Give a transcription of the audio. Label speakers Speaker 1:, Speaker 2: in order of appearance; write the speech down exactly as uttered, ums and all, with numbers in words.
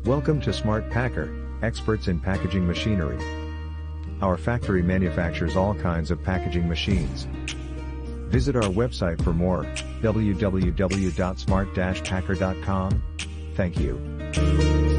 Speaker 1: Welcome to Smart Packer, experts in packaging machinery. Our factory manufactures all kinds of packaging machines. Visit our website for more, w w w dot smart dash packer dot com. Thank you.